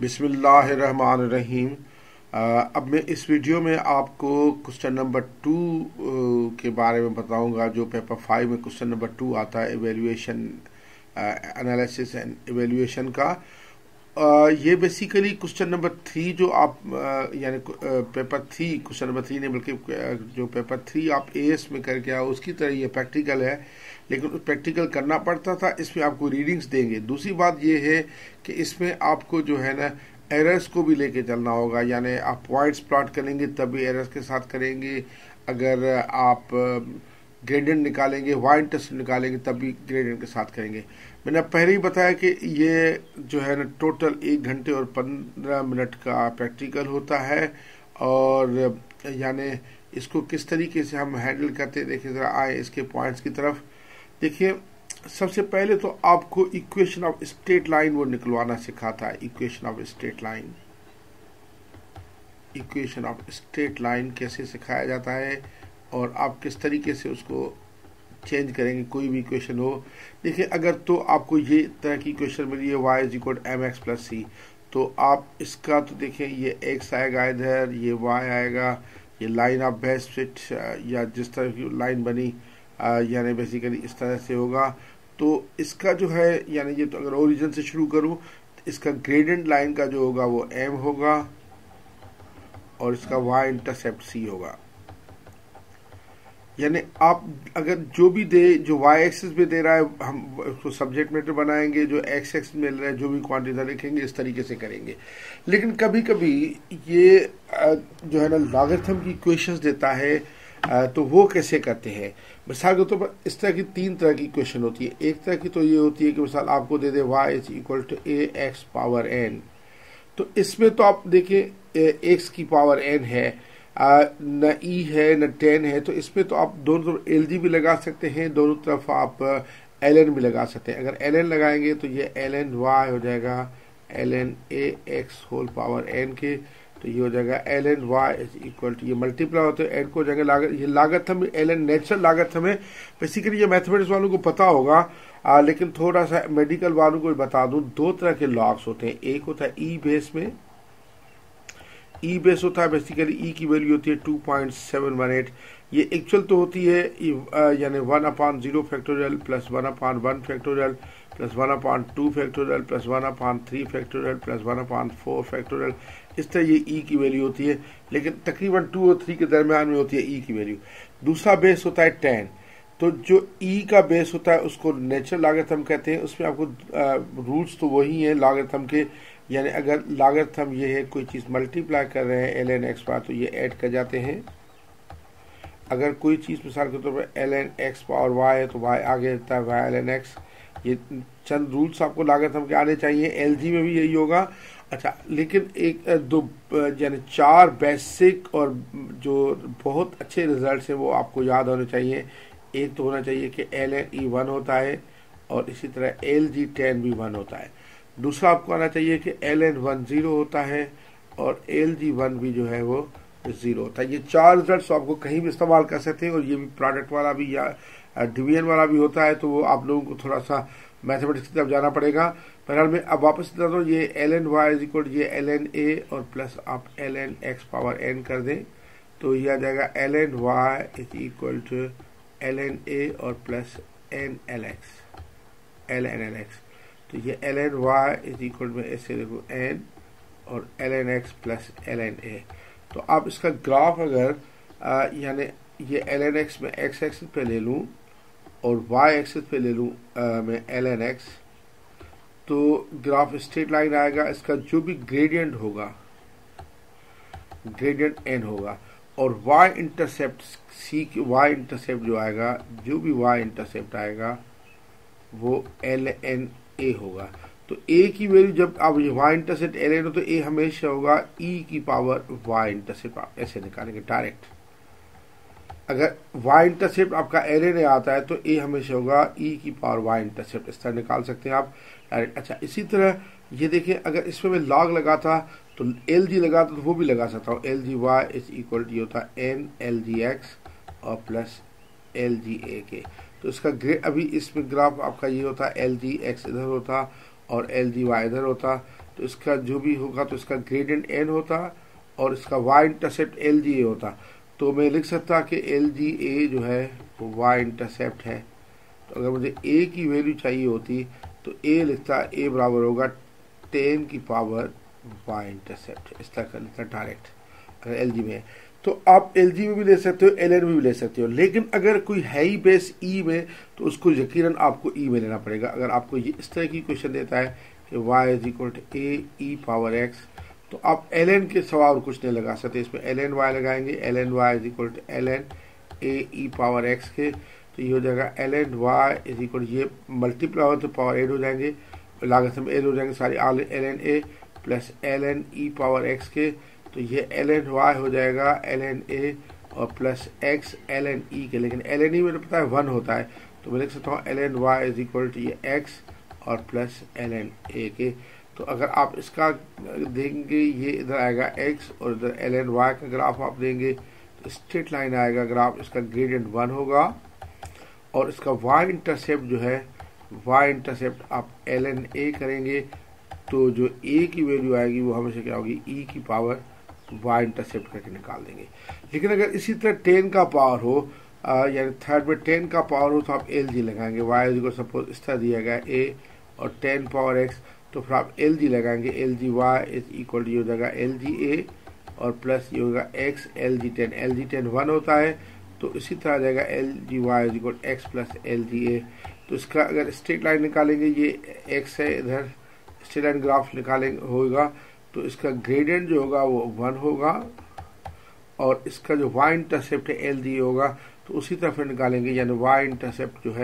बिस्मिल्लाहिर्रहमानिर्रहीम। अब मैं इस वीडियो में आपको क्वेश्चन नंबर 2 के बारे में बताऊंगा, जो पेपर 5 में क्वेश्चन नंबर 2 आता है, एवेल्यूएशन, एनालिसिस एंड एवेल्यूएशन का। ये बेसिकली क्वेश्चन नंबर 3 जो आप यानी पेपर 3, क्वेश्चन नंबर 3 नहीं बल्कि जो पेपर 3 आप एएस में करके आओ उसकी तरह ये प्रैक्टिकल है, लेकिन प्रैक्टिकल करना पड़ता था। इसमें आपको रीडिंग्स देंगे। दूसरी बात ये है कि इसमें आपको जो है ना एरर्स को भी लेके चलना होगा, यानी आप पॉइंट्स प्लॉट करेंगे तब भी एरर्स के साथ करेंगे। अगर आप ग्रेडियंट निकालेंगे, वाई इंटरसेप्ट निकालेंगे तब भी ग्रेडियंट के साथ करेंगे। मैंने पहले ही बताया कि ये जो है ना टोटल 1 घंटे और 15 मिनट का प्रैक्टिकल होता है, और यानी इसको किस तरीके से हम हैंडल करते हैं। देखिए ज़रा आए इसके पॉइंट्स की तरफ। देखिए सबसे पहले तो आपको इक्वेशन ऑफ स्ट्रेट लाइन वो निकलवाना सिखाता है। Equation of straight line, equation of straight line कैसे सिखाया जाता है और आप किस तरीके से उसको चेंज करेंगे, कोई भी इक्वेशन हो। देखिए अगर तो आपको ये तरह की इक्वेशन मिली है y is equal m x plus c, तो आप इसका तो देखें ये x आएगा इधर, ये y आएगा, ये लाइन ऑफ बेस्ट फिट या जिस तरह की लाइन बनी यानी बेसिकली इस तरह से होगा। तो इसका जो है यानी ये तो अगर ओरिजिन से शुरू करूं तो इसका ग्रेडियंट लाइन का जो होगा वो m होगा और इसका y इंटरसेप्ट c होगा। यानी आप अगर जो भी दे, जो y एक्सिस पे दे रहा है हम उसको सब्जेक्ट मैटर बनाएंगे, जो x एक्सिस में मिल रहा है जो भी क्वांटिटी लिखेंगे इस तरीके से करेंगे। लेकिन कभी कभी ये जो है ना लॉगरिथम की इक्वेशंस देता है, तो वो कैसे करते हैं। मिसाल के तौर पर इस तरह की 3 तरह की इक्वेशन होती है। एक तरह की तो ये होती है कि मिसाल आपको दे दे y is equal to a x power n, तो इसमें तो आप देखिए x की पावर n है, न e है न 10 है, तो इसमें तो आप दोनों तरफ एल जी भी लगा सकते हैं, दोनों तरफ आप एल एन भी लगा सकते हैं। अगर एल एन लगाएंगे तो ये एल एन वाई हो जाएगा l n a x whole power n के, तो ये हो जाएगा l n y is equal to, ये मल्टीप्लाई होते हैं एन को जगह लागत, ये लागत हम एल एन नेचुरल लागत हमें बेसिकली ये मैथमेटिक्स वालों को पता होगा, लेकिन थोड़ा सा मेडिकल वालों को बता दूं। 2 तरह के लॉग्स होते हैं। एक होता है ई बेस में, ई बेस होता है बेसिकली ई की वैल्यू होती है 2.718। ये एक्चुअल तो होती है यानी 1/0 factorial plus 1/1 factorial plus 1/2 factorial plus 1/3 factorial plus 1/4 factorial, इस तरह ये ई की वैल्यू होती है, लेकिन तकरीबन 2 और 3 के दरमियान में होती है ई की वैल्यू। दूसरा बेस होता है 10। तो जो ई का बेस होता है उसको नेचुरल लॉगरिथम कहते हैं। उसमें आपको रूट्स तो वही हैं लॉगरिथम के, यानी अगर लॉगरिथम ये है कोई चीज़ मल्टीप्लाई कर रहे हैं एल एन एक्स पावर तो ये ऐड कर जाते हैं। अगर कोई चीज़ मिसाल के तौर पर l n x power y है तो वाई आगे रहता है वाई एल एन एक्स। ये चंद रूल्स आपको लॉगरिथम के आने चाहिए। एल जी में भी यही होगा। अच्छा, लेकिन एक दो यानी 4 बेसिक और जो बहुत अच्छे रिजल्ट हैं वो आपको याद होने चाहिए। एक तो होना चाहिए कि एल एन ई 1 होता है और इसी तरह एल जी 10 भी 1 होता है। दूसरा आपको आना चाहिए कि एल एन 1 0 होता है और एल जी 1 भी जो है वो 0 होता है। ये 4 रिजल्ट आपको कहीं भी इस्तेमाल कर सकते हैं, और ये भी प्रोडक्ट वाला भी या डिवीजन वाला भी होता है, तो वो आप लोगों को थोड़ा सा मैथमेटिक्स की तरफ जाना पड़ेगा। बहरहाल मैं अब वापस बता दूँ, ये l n y is equal ये एल एन ए और प्लस आप l n x power n कर दें, तो ये आ जाएगा l n y is equal to l n a और plus n l x, l n l x. तो ये l n y is equal में ऐसे देखो एन और l n x plus l n a. तो आप इसका ग्राफ अगर यानी ये एल एन एक्स में एक्स एक्सिस पे ले लूँ और वाई एक्सिस पे ले लूँ मैं एल एन एक्स, तो ग्राफ स्ट्रेट लाइन आएगा। इसका जो भी ग्रेडियंट होगा ग्रेडियंट एन होगा, और वाई इंटरसेप्ट सी की वाई इंटरसेप्ट जो आएगा, जो भी वाई इंटरसेप्ट आएगा वो एल एन ए होगा। तो ए की वैल्यू जब आप वाई इंटरसेप्ट एल एन हो तो ए हमेशा होगा ई की पावर वाई इंटरसेप्ट, ऐसे निकालेंगे डायरेक्ट। अगर वाई इंटरसेप्ट आपका एल एन ए आता है तो ए हमेशा होगा ई की पावर वाई इंटरसेप्ट, इस तरह निकाल सकते हैं आप डायरेक्ट। अच्छा, इसी तरह ये देखिए अगर इसमें मैं लॉग लगाता तो एल जी लगाता तो वो भी लगा सकता हूँ। L g y is equal to होता है एन एल जी एक्स और प्लस एल जी ए के। तो इसका अभी इसमें ग्राफ आपका ये होता है एल जी एक्स इधर होता और एल जी वाई इधर होता, तो इसका जो भी होगा तो इसका ग्रेडियंट एन होता और इसका y intercept l g a होता। तो मैं लिख सकता कि एल जी ए जो है वो वाई इंटरसेप्ट है। तो अगर मुझे ए की वैल्यू चाहिए होती तो ए लिखता, ए बराबर होगा 10 की पावर वाई इंटरसेप्ट, इस तरह कर लेता डायरेक्ट अगर एल जी में है। तो आप एल जी में भी ले सकते हो, एल एन में भी ले सकते हो, लेकिन अगर कोई है ही बेस ई में तो उसको यकीनन आपको ई में लेना पड़ेगा। अगर आपको ये इस तरह की क्वेश्चन देता है कि y is equal to a e power x, तो आप एल एन के सिवा और कुछ नहीं लगा सकते, इसमें एल एन वाई लगाएंगे, l n y is equal to l n a e power x के, तो ये हो जाएगा l n y is equal, ये मल्टीप्लाई हो तो पावर एड हो जाएंगे, लागत में एड हो जाएंगे सारी, l n a plus l n e power x के, तो ये एल एन वाई हो जाएगा एल एन ए और plus x l n e के, लेकिन एल एन ई मेरे पता है 1 होता है, तो मैं लिख सकता हूँ l n y is equal to ये एक्स और प्लस एल एन ए के। तो अगर आप इसका देंगे ये इधर आएगा एक्स और इधर एल एन वाई का ग्राफ आप देंगे तो स्ट्रेट लाइन आएगा ग्राफ, इसका ग्रेडियंट 1 होगा और इसका वाई इंटरसेप्ट जो है, वाई इंटरसेप्ट आप एल एन ए करेंगे तो जो ए की वैल्यू आएगी वो हमेशा क्या होगी, ई की पावर वाई इंटरसेप्ट करके निकाल देंगे। लेकिन अगर इसी तरह 10 का पावर हो, यानी थर्ड में 10 का पावर हो तो आप एल जी लगाएंगे, वाई को सपोज इस तरह दिया गया ए और 10 पावर एक्स, तो फिर आप एल जी लगाएंगे, l g y is equal to हो जाएगा एल जी ए और प्लस ये होगा x l g 10, l g 10 1 होता है, तो इसी तरह आ जाएगा l g y is equal x plus l g a. तो इसका अगर स्ट्रेट लाइन निकालेंगे, ये एक्स है, इधर स्ट्रेट लाइन ग्राफ निकालेंगे होगा तो इसका ग्रेडियंट जो होगा वो 1 होगा और इसका जो वाई इंटरसेप्ट है एल जी होगा तो उसी तरह फिर निकालेंगे, यानी वाई इंटरसेप्ट जो है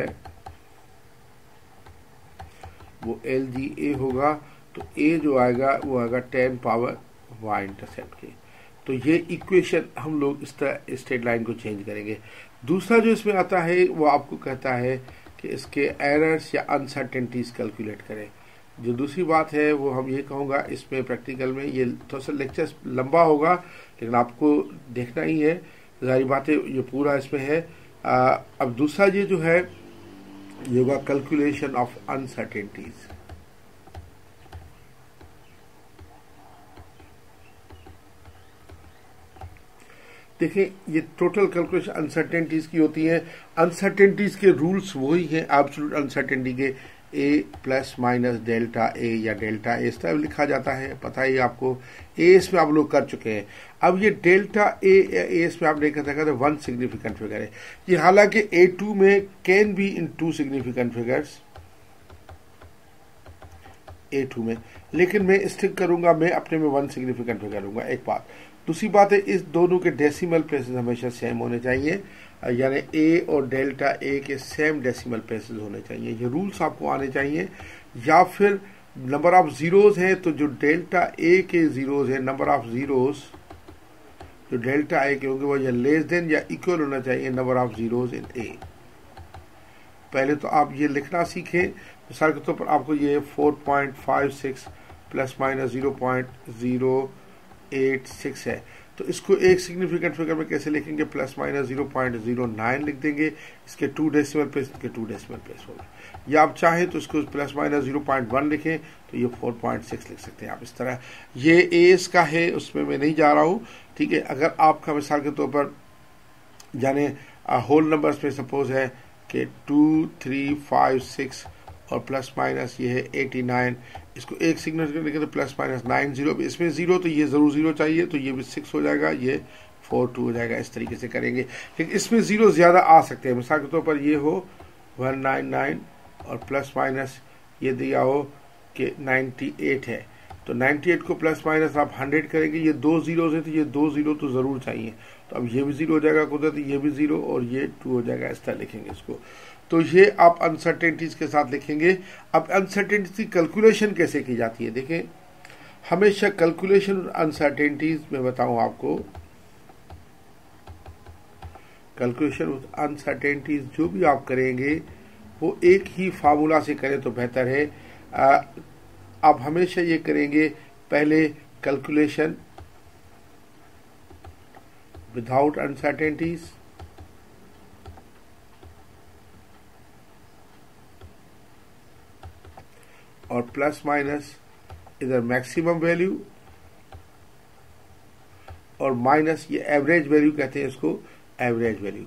वो एल जी ए होगा, तो ए जो आएगा वो आएगा 10 पावर वाई इंटरसेप्ट के। तो ये इक्वेशन हम लोग इस तरह स्ट्रेट लाइन को चेंज करेंगे। दूसरा जो इसमें आता है वो आपको कहता है कि इसके एरर्स या अनसर्टेनिटीज कैलकुलेट करें। जो दूसरी बात है वो हम ये कहूँगा, इसमें प्रैक्टिकल में ये थोड़ा सा लेक्चर लंबा होगा लेकिन आपको देखना ही है, सारी बातें ये पूरा इसमें है। अब दूसरा ये जो है ये होगा कैलकुलेशन ऑफ अनसर्टेनिटीज। देखिए ये टोटल कैलकुलेशन अनसर्टेनिटीज की होती है। अनसर्टेनिटीज के रूल्स वही हैं एब्सोल्यूट अनसर्टेनिटी के, a plus minus delta a या डेल्टा ए इस तरह लिखा जाता है, पता ही आपको। ए इसमें आप लोग कर चुके हैं। अब ये डेल्टा ए इसमें आप नहीं कर सकते, 1 सिग्निफिकेंट फिगर है ये, हालांकि A2 में can be in 2 significant figures A2 में, लेकिन मैं स्टिक करूंगा, मैं अपने में 1 सिग्निफिकेंट फिगर लूंगा। एक बात, दूसरी बात है इस दोनों के डेसिमल प्लेसेस हमेशा सेम होने चाहिए, यानी ए और डेल्टा ए के सेम डेसिमल प्लेसेस होने चाहिए, ये रूल्स आपको आने चाहिए। या फिर नंबर ऑफ जीरोज हैं तो जो डेल्टा ए के जीरोज है, नंबर ऑफ जीरोज जो डेल्टा ए के होंगे वो या लेस देन या इक्वल होना चाहिए number of zeros in a. पहले तो आप ये लिखना सीखें। मिसाल के तौर पर आपको ये 4.56 प्लस माइनस 0.086 है, तो इसको एक सिग्निफिकेंट फिगर में कैसे लिखेंगे, प्लस माइनस 0.09 लिख देंगे, इसके 2 डेसिमल प्लेस, इसके 2 डेसिमल प्लेस होगा। या आप चाहें तो इसको प्लस माइनस 0.1 लिखें तो ये 4.6 लिख सकते हैं आप इस तरह। ये एस का है, उसमें मैं नहीं जा रहा हूँ, ठीक है। अगर आपका मिसाल के तौर पर जाने होल नंबर्स में सपोज है कि 2, 3, 5, 6 और प्लस माइनस ये है 89, इसको एक सिग्निफिकेंट लिखें तो प्लस माइनस 90, इसमें 0 तो ये जरूर 0 चाहिए, तो ये भी 6 हो जाएगा, ये 42 हो जाएगा। इस तरीके से करेंगे, लेकिन इसमें 0 ज्यादा आ सकते हैं। मिसाल के तौर पर ये हो 199 और प्लस माइनस ये दिया हो कि 98 है, तो 98 को प्लस माइनस आप 100 करेंगे, ये 2 जीरोज है तो ये 2 जीरो तो जरूर चाहिए, तो अब ये भी 0 हो जाएगा कुदरत, ये भी 0 और ये 2 हो जाएगा। इस तरह लिखेंगे इसको, तो ये आप अनसर्टेनिटीज के साथ लिखेंगे। अब अनसर्टेनिटीज की कैलकुलेशन कैसे की जाती है, देखें हमेशा कैलकुलेशन अनसर्टेनिटीज में बताऊं आपको, कैलकुलेशन अनसर्टेनिटीज जो भी आप करेंगे वो एक ही फार्मूला से करें तो बेहतर है। आप हमेशा ये करेंगे, पहले कैलकुलेशन विदाउट अनसर्टेनिटीज, और प्लस माइनस इधर मैक्सिमम वैल्यू और माइनस ये एवरेज वैल्यू कहते हैं इसको, average value.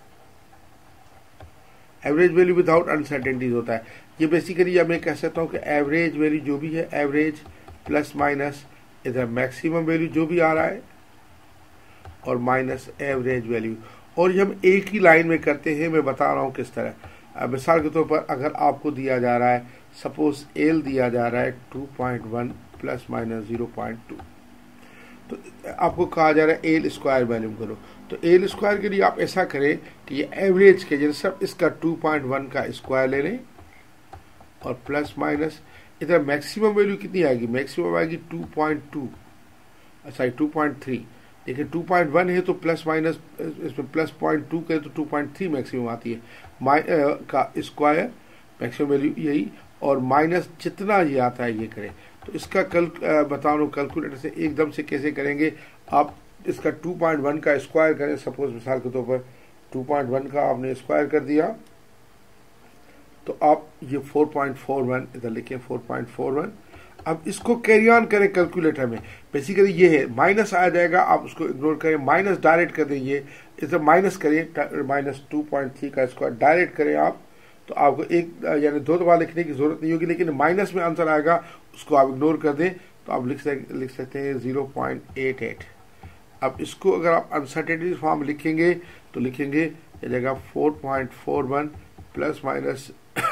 Average value without uncertainties होता है। ये बेसिकली मैं कह सकता हूँ कि एवरेज वैल्यू जो भी है, एवरेज प्लस माइनस इधर मैक्सिमम वैल्यू जो भी आ रहा है और माइनस एवरेज वैल्यू, और ये हम एक ही लाइन में करते हैं। मैं बता रहा हूँ किस तरह। मिसाल के तौर पर अगर आपको दिया जा रहा है, सपोज एल दिया जा रहा है 2.1 प्लस माइनस 0.2, तो आपको कहा जा रहा है एल स्क्वायर वैल्यूम करो। तो एल स्क्वायर के लिए आप ऐसा करें कि ये एवरेज के जैसे सब इसका 2.1 का स्क्वायर ले लें और प्लस माइनस इधर मैक्सिमम वैल्यू कितनी आएगी, मैक्सिमम आएगी 2.2, सॉरी 2.3। देखिए 2.1 है तो प्लस माइनस इसमें प्लस 0.2 करें तो 2.3 मैक्सिमम आती है का स्क्वायर, मैक्सिमम वैल्यू यही, और माइनस जितना ये आता है ये करें। तो इसका बता रहा हूँ कैलकुलेटर से एकदम से कैसे करेंगे। आप इसका 2.1 का स्क्वायर करें, सपोज मिसाल के तौर पर 2.1 का आपने स्क्वायर कर दिया तो आप ये 4.41 इधर लिखें 4.41। अब इसको कैरी ऑन करें कैलकुलेटर में। बेसिकली ये है माइनस आ जाएगा, आप उसको इग्नोर करें, माइनस डायरेक्ट कर दें, ये इधर माइनस करिए, माइनस 2.3 का स्क्वायर डायरेक्ट करें आप, तो आपको एक यानी दो दफा लिखने की जरूरत नहीं होगी, लेकिन माइनस में आंसर आएगा उसको आप इग्नोर कर दें तो आप लिख सकते हैं 0.88। अब इसको अगर आप अनसर्टेनिटी फॉर्म लिखेंगे तो लिखेंगे ये जगह 4.41 प्लस माइनस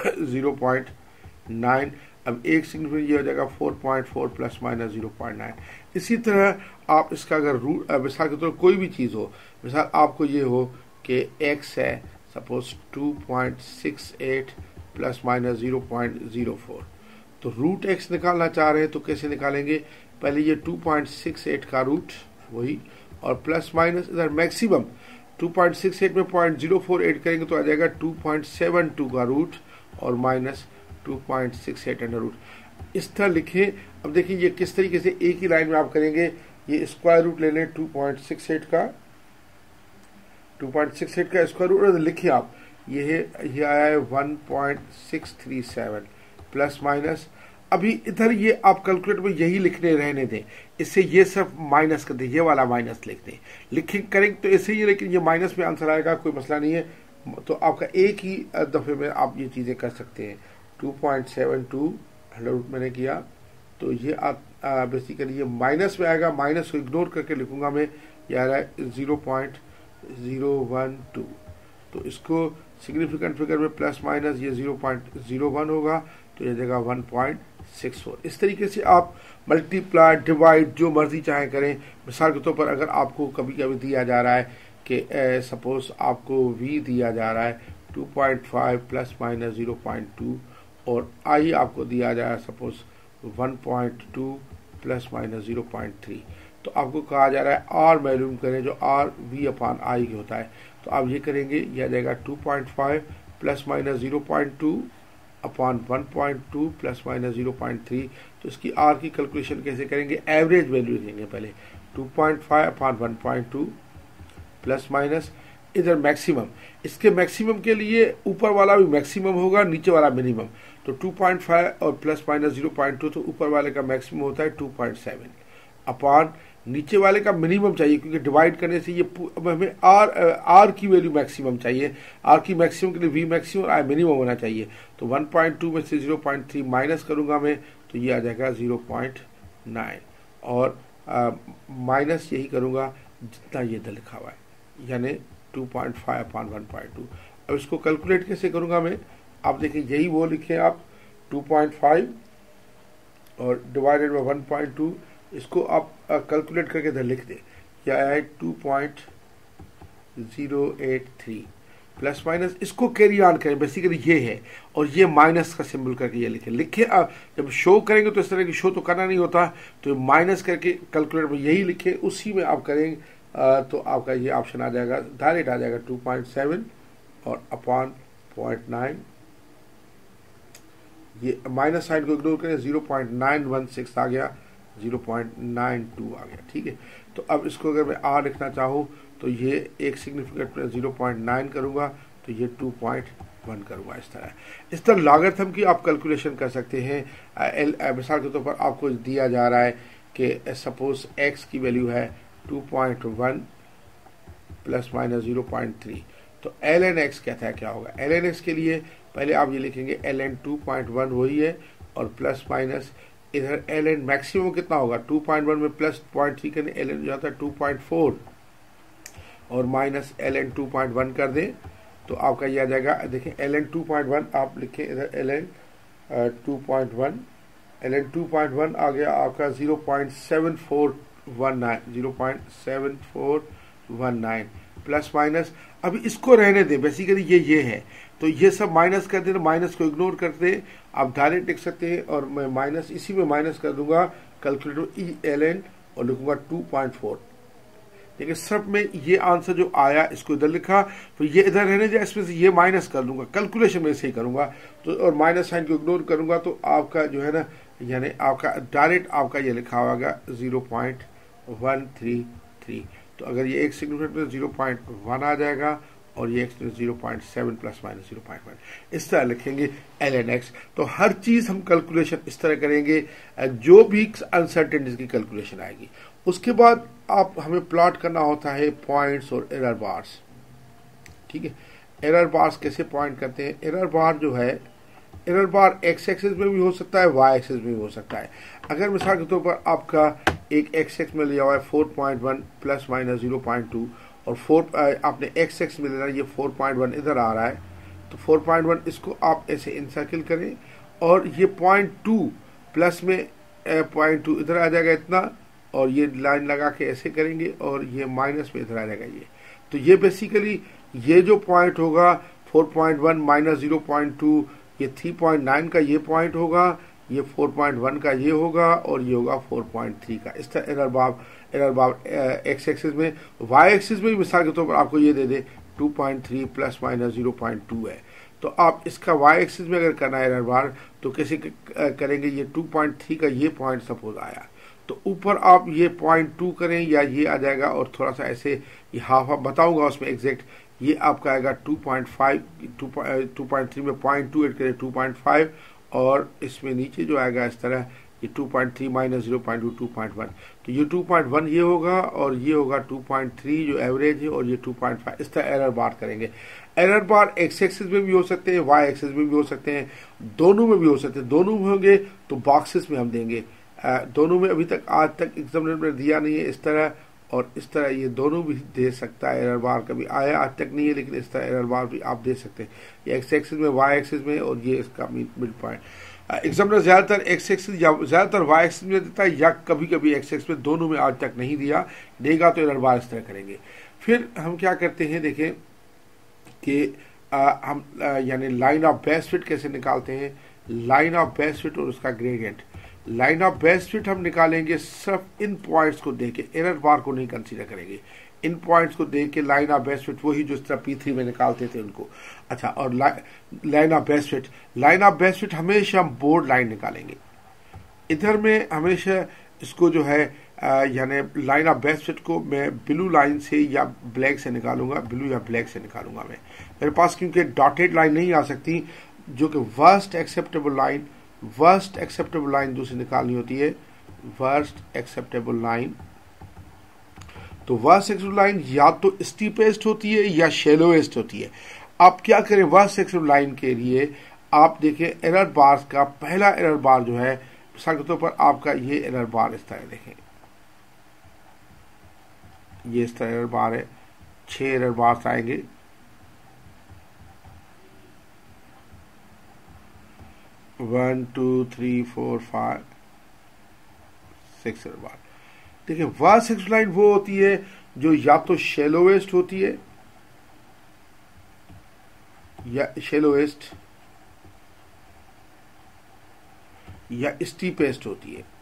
0.9। अब एक सिग्निफिकेंट ये हो जाएगा 4.4 प्लस माइनस 0.9। इसी तरह आप इसका अगर रूट मिसाल के तौर पर कोई भी चीज़ हो, मिसाल आपको ये हो कि x है सपोज 2.68 प्लस माइनस 0.04, तो रूट x निकालना चाह रहे हैं तो कैसे निकालेंगे, पहले ये 2.68 का रूट वही और प्लस माइनस इधर मैक्सिमम 2.68 में 0.04 ऐड करेंगे तो आ जाएगा 2.72 का रूट और माइनस 2.68 अंडर रूट। इस तरह लिखें। अब देखिए ये किस तरीके से एक ही लाइन में आप करेंगे। ये स्क्वायर रूट ले लें 2.68 का स्क्वायर रूट और लिखिए आप ये आया है 1.637 प्लस माइनस। अभी इधर ये आप कैलकुलेटर में यही लिखने रहने दें, इससे ये सब माइनस कर दें, ये वाला माइनस लिख दें, लिखें करेंगे तो ऐसे ही, लेकिन ये माइनस में आंसर आएगा, कोई मसला नहीं है। तो आपका एक ही दफे में आप ये चीज़ें कर सकते हैं। 2.72 अंडर रूट मैंने किया तो ये आप बेसिकली ये माइनस में आएगा, माइनस को इग्नोर करके लिखूंगा मैं, ये आ रहा है 0.012। तो इसको सिग्निफिकेंट फिगर में प्लस माइनस ये 0.01 होगा तो ये जगह 1.64। इस तरीके से आप मल्टीप्लाई डिवाइड जो मर्जी चाहे करें। मिसाल के तौर पर अगर आपको कभी कभी दिया जा रहा है कि सपोज आपको v दिया जा रहा है 2.5 प्लस माइनस 0.2 और i आपको दिया जा रहा है सपोज 1.2 प्लस माइनस 0.3, तो आपको कहा जा रहा है r मालूम करें जो r v अपान i होता है। तो आप ये करेंगे, यह आ जाएगा 2.5 plus minus 0.2 upon 1.2 plus minus 0.3। तो इसकी r की कैलकुलेशन कैसे करेंगे, एवरेज वैल्यू देंगे पहले 2.5 अपॉन 1.2 प्लस माइनस इधर मैक्सिमम। इसके मैक्सिमम के लिए ऊपर वाला भी मैक्सिमम होगा, नीचे वाला मिनिमम। तो 2.5 और प्लस माइनस 0.2 तो ऊपर वाले का मैक्सिमम होता है 2.7 अपॉन नीचे वाले का मिनिमम चाहिए, क्योंकि डिवाइड करने से ये हमें आर की वैल्यू मैक्सिमम चाहिए। आर की मैक्सिमम के लिए वी मैक्सिमम और आई मिनिमम होना चाहिए। तो 1.2 में से 0.3 माइनस करूंगा मैं तो ये आ जाएगा 0.9 और माइनस यही करूंगा जितना ये इधर लिखा हुआ है, यानी 2.5 अपॉन 1.2। अब इसको कैलकुलेट कैसे करूंगा मैं, आप देखिए यही वो लिखे आप 2.5 और डिवाइडेड बाय 1.2, इसको आप कैलकुलेट करके इधर लिख दें, यह आया है 2.083 प्लस माइनस। इसको कैरी ऑन करें, बेसिकली ये है और ये माइनस का सिंबल करके ये लिखे। आप जब शो करेंगे तो इस तरह की शो तो करना नहीं होता, तो माइनस करके कैलकुलेटर में यही लिखे, उसी में आप करेंगे तो आपका ये ऑप्शन आ जाएगा, डायरेक्ट आ जाएगा 2.7 और अपॉन 0.9। ये माइनस साइन को इग्नोर करें, 0.916 आ गया, 0.92 आ गया, ठीक है। तो अब इसको अगर मैं लिखना चाहूँ तो ये एक सिग्निफिकेंट में 0.9 करूँगा तो ये 2.7 1 करूँगा इस तरह लॉगरिथम की आप कैलकुलेशन कर सकते हैं। मिसाल के तौर पर आपको दिया जा रहा है कि सपोज x की वैल्यू है 2.1 प्लस माइनस 0.3, तो ln x कहता है क्या होगा। ln x के लिए पहले आप ये लिखेंगे ln 2.1 वही है और प्लस माइनस इधर ln मैक्सिमम कितना होगा 2.1 में प्लस 0.3 करने ln हो जाता है 2.4 और माइनस ln 2.1 कर दें तो आपका ये आ जाएगा। देखिए ln 2.1 आप लिखें इधर ln 2.1 ln 2.1 आ गया आपका 0.7419 प्लस माइनस। अभी इसको रहने दें, बेसिकली ये है तो ये सब माइनस कर दें, तो माइनस को इग्नोर करते हैं आप डायरेक्ट लिख सकते हैं और मैं माइनस इसी में माइनस कर दूंगा कैलकुलेटर ln और लिखूंगा 2.4। देखिए सब में ये आंसर जो आया इसको इधर लिखा, तो ये इधर रहने दिया, इसमें से ये माइनस कर दूंगा, कैलकुलेशन में से ही करूंगा तो और माइनस साइन को इग्नोर करूंगा तो आपका जो है ना यानी आपका डायरेक्ट आपका ये लिखा होगा 0.133। तो अगर ये एक सिग्निफिकेंट में 0.1 आ जाएगा और ये x में 0.7 प्लस माइनस 0.1 इस तरह लिखेंगे ln x। तो हर चीज हम कैलकुलेशन इस तरह करेंगे जो भी अनसर्टेनिटीज की कैलकुलेशन आएगी। उसके बाद आप हमें प्लॉट करना होता है पॉइंट्स और एरर बार्स। ठीक है, एरर बार्स कैसे पॉइंट करते हैं। एरर बार जो है एरर बार x एक्सिस में भी हो सकता है y एक्सिस में भी हो सकता है। अगर मिसाल के तौर पर आपका एक x एक्स में लिया हुआ है 4.1 प्लस माइनस 0.2 और 4 आपने x एक्स में लेना, ये 4.1 इधर आ रहा है तो 4.1 इसको आप ऐसे इनसर्किल करें और ये 0.2 प्लस में 0.2 इधर आ जाएगा इतना और ये लाइन लगा के ऐसे करेंगे और ये माइनस में इधर आ जाएगा ये। तो ये बेसिकली ये जो पॉइंट होगा 4.1 माइनस 0.2 ये 3.9 का ये पॉइंट होगा, ये 4.1 का ये होगा और ये होगा 4.3 का। इस तरह एरर बार एक्स एक्सिस में। वाई एक्सिस में मिसाल के तौर पर आपको ये दे दे 2.3 प्लस माइनस 0.2 है तो आप इसका वाई एक्सिस में अगर करना है एरर बार तो कैसे करेंगे। ये 2.3 का ये पॉइंट सपोज आया तो ऊपर आप ये 0.2 करें या ये आ जाएगा और थोड़ा सा ऐसे ये हाफ बताऊंगा उसमें एग्जैक्ट ये आपका आएगा 2.5 2.3 में 0.2 ऐड करें 2.5 और इसमें नीचे जो आएगा इस तरह ये 2.3 माइनस 0.2 2.1 तो ये 2.1 ये होगा और ये होगा 2.3 जो एवरेज है और ये 2.5 इस तरह एरर बार करेंगे। एरर बार एक्स एक्सिस में भी हो सकते हैं वाई एक्सिस में भी हो सकते हैं, दोनों में भी हो सकते हैं। दोनों में होंगे तो बॉक्सेस में हम देंगे, दोनों में अभी तक आज तक एग्जामिनर ने दिया नहीं है इस तरह और इस तरह ये दोनों भी दे सकता है। एरर बार कभी आया आज तक नहीं है लेकिन इस तरह एरर बार भी आप दे सकते हैं, ये एक्स एक्सिस में वाई एक्सिस में और ये इसका मिड पॉइंट। एग्जामिनर ज्यादातर एक्स एक्सिस या ज्यादातर वाई एक्सिस में देता है या कभी कभी एक्स एक्सिस में, दोनों में आज तक नहीं दिया, देगा तो एरर बार इस तरह करेंगे। फिर हम क्या करते हैं देखें कि हम यानी लाइन ऑफ बेस्ट फिट कैसे निकालते हैं। लाइन ऑफ बेस्ट फिट और उसका gradient. Line of best fit हम निकालेंगे सिर्फ इन पॉइंट्स को देख के, एरर बार को नहीं कंसीडर करेंगे। इन पॉइंट्स को देख के लाइन ऑफ बेस्ट फिट वही जो इस तरह P3 में निकालते थे उनको। अच्छा, और लाइन ऑफ बेस्ट फिट हमेशा हम बोर्ड लाइन निकालेंगे। इधर में हमेशा इसको जो है यानी लाइन ऑफ बेस्ट फिट को मैं ब्लू लाइन से या ब्लैक से निकालूंगा, ब्लू या ब्लैक से निकालूंगा मैं। मेरे पास क्योंकि डॉटेड लाइन नहीं आ सकती जो कि वर्स्ट एक्सेप्टेबल लाइन जो से निकालनी होती है, वर्स्ट एक्सेप्टेबल लाइन। तो वर्स्ट एक्सेप्टेबल लाइन या तो स्टीपेस्ट होती है या शेलोएस्ट होती है। आप क्या करें वर्स्ट एक्सेप्टेबल लाइन के लिए, आप देखें एरर बार का पहला एरर बार जो है मिसाल के तौर पर आपका ये एरर बार इस तरह देखें, ये इस तरह एरर बार है, 6 एरर बार आएंगे। One two three four 5 6 error bar. देखिए वर्स्ट एक्सेप्टेबल लाइन वो होती है जो या तो शेलोएस्ट होती है या शेलोएस्ट या स्टीपेस्ट होती है।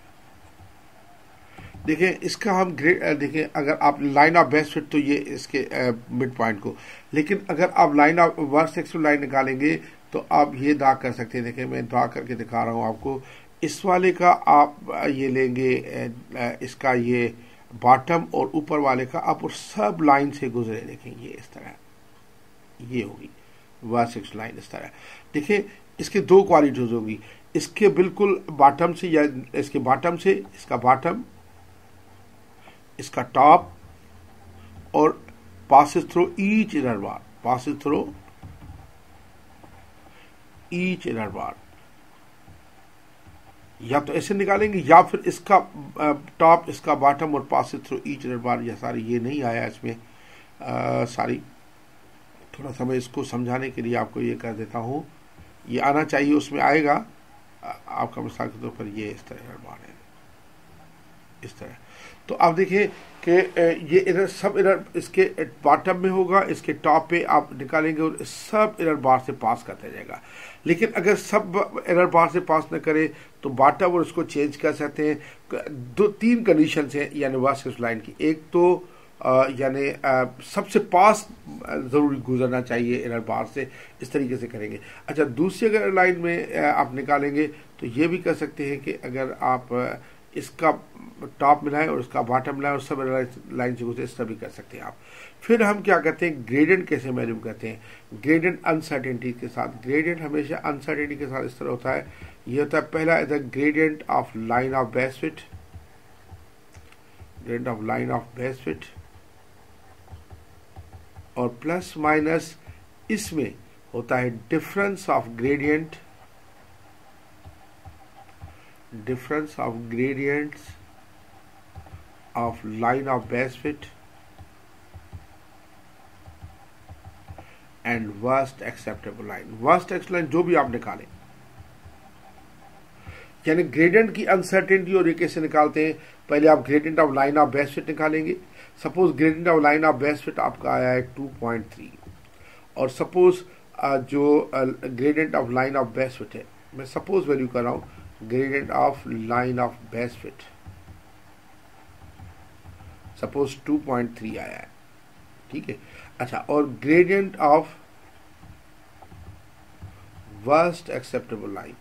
देखें इसका हम देखें अगर आप लाइन ऑफ बेस्ट फिट तो ये इसके मिड पॉइंट को, लेकिन अगर आप line of worst acceptable line निकालेंगे तो आप ये ड्रा कर सकते हैं। देखें मैं ड्रा करके दिखा रहा हूं आपको। इस वाले का आप ये लेंगे इसका ये बॉटम और ऊपर वाले का आप और सब लाइन से गुजरे देखें ये इस तरह ये होगी वर्सेक्स लाइन इस तरह। देखिए इसके दो क्वालिटीज होगी, इसके बिल्कुल बॉटम से या इसके बॉटम से, इसका बॉटम, इसका टॉप, और passes through each inner bar, passes through each inner bar। या तो ऐसे निकालेंगे या फिर इसका टॉप, इसका बॉटम और passes through each inner bar। या सारी ये नहीं आया इसमें सारी, थोड़ा सा मैं इसको समझाने के लिए आपको ये कर देता हूँ, ये आना चाहिए उसमें आएगा आपका मिसाल के तौर पर ये इस तरह इनर बार है, इस तरह। तो आप देखिए कि ये इनर सब इनर इसके बॉटम में होगा, इसके टॉप पे आप निकालेंगे और सब इनर बार से पास करते जाएगा। लेकिन अगर सब इनर बार से पास न करे तो बॉटम और इसको चेंज कर सकते हैं। दो तीन कंडीशन हैं यानी वर्सेक्स लाइन की। एक तो यानी सबसे पास ज़रूरी गुजरना चाहिए इनर बार से, इस तरीके से करेंगे। अच्छा, दूसरी अगर लाइन में आप निकालेंगे तो ये भी कर सकते हैं कि अगर आप इसका टॉप मिलाएं और इसका बॉटम मिलाएं और सब लाइन से गुजरे, इस तरह भी कर सकते हैं आप। फिर हम क्या करते हैं, ग्रेडियंट कैसे मैल्यूम करते हैं, ग्रेडियंट अनसर्टेनिटी के साथ। ग्रेडियंट हमेशा अनसर्टेनिटी के साथ इस तरह होता है, ये होता है पहला the gradient of line of best fit, gradient of line of best fit, और प्लस माइनस इसमें होता है difference of gradient, difference of gradients of line of best fit and worst acceptable line। worst acceptable line जो भी आप निकालें, यानी gradient की अनसर्टेनिटी और ये कैसे निकालते हैं, पहले आप gradient of line of best fit निकालेंगे। Suppose gradient of line of best fit आपका आया है 2.3 और सपोज जो gradient of line of best fit है, मैं सपोज वैल्यू कर रहा हूं gradient of line of best fit suppose 2.3 आया है, ठीक है। अच्छा, और gradient of worst acceptable line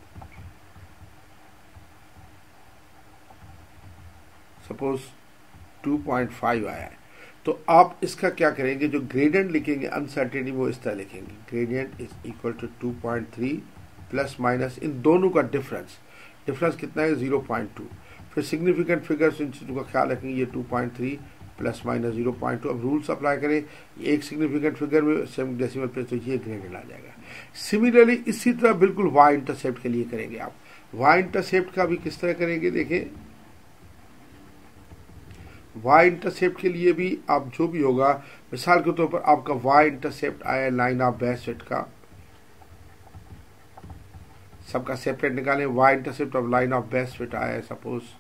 suppose 2.5 आया है। तो आप इसका क्या करेंगे, जो ग्रेडियंट लिखेंगे अनसर्टेनिटी वो इस तरह लिखेंगे, gradient is equal to 2.3 plus minus इन दोनों का डिफरेंस, डिफरेंस कितना है 0.2। फिर सिग्निफिकेंट फिगर्स इन चीज़ों का ख्याल रखेंगे, ये 2.3 प्लस माइनस 0.2। अब रूल्स अप्लाई करें, एक सिग्निफिकेंट फिगर में सेम डेसिमल प्लेस, तो ये ग्रेडेड आ जाएगा। सिमिलरली इसी तरह बिल्कुल वाई इंटरसेप्ट के लिए करेंगे आप। वाई इंटरसेप्ट का भी किस तरह करेंगे, देखें वाई इंटरसेप्ट के लिए भी आप जो भी होगा, मिसाल के तौर पर आपका वाई इंटरसेप्ट आया लाइन ऑफ बेस्ट फिट का, सबका सेपरेट निकालें। Y intercept of line of best fit आया है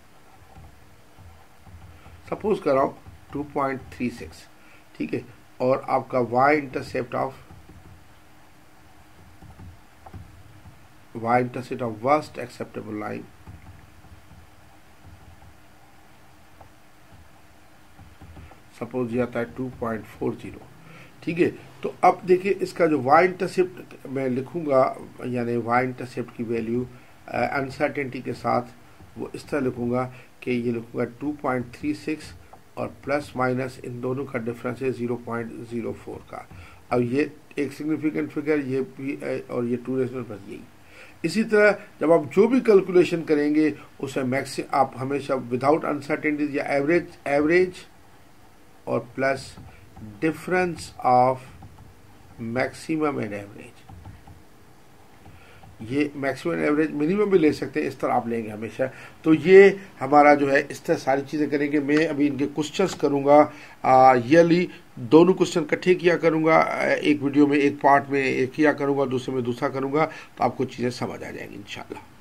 सपोज कर रहा हूं 2.36, ठीक है। और आपका y intercept of worst acceptable line suppose ये आता है 2.40, ठीक है। तो अब देखिए इसका जो वाई इंटरसेप्ट मैं लिखूंगा, यानी वाई इंटरसेप्ट की वैल्यू अनसर्टेनिटी के साथ वो इस तरह लिखूंगा कि ये लिखूंगा 2.36 और प्लस माइनस इन दोनों का डिफरेंस है 0.04 का। अब ये एक सिग्निफिकेंट फिगर, ये भी और ये 2 रेशनल बस यही। इसी तरह जब आप जो भी कैलकुलेशन करेंगे उसमें मैक्सिमम आप हमेशा विदाउट अनसर्टेनिटीज या एवरेज और plus difference of maximum and average, ये मैक्सिमम एंड एवरेज मिनिमम भी ले सकते हैं, इस तरह आप लेंगे हमेशा। तो ये हमारा जो है इस तरह सारी चीज़ें करेंगे। मैं अभी इनके क्वेश्चंस करूँगा ईयरली, दोनों क्वेश्चन इकट्ठे किया करूँगा, एक वीडियो में एक पार्ट में एक किया करूँगा, दूसरे में दूसरा करूँगा, तो आपको चीज़ें समझ आ जाएंगी इंशाल्लाह।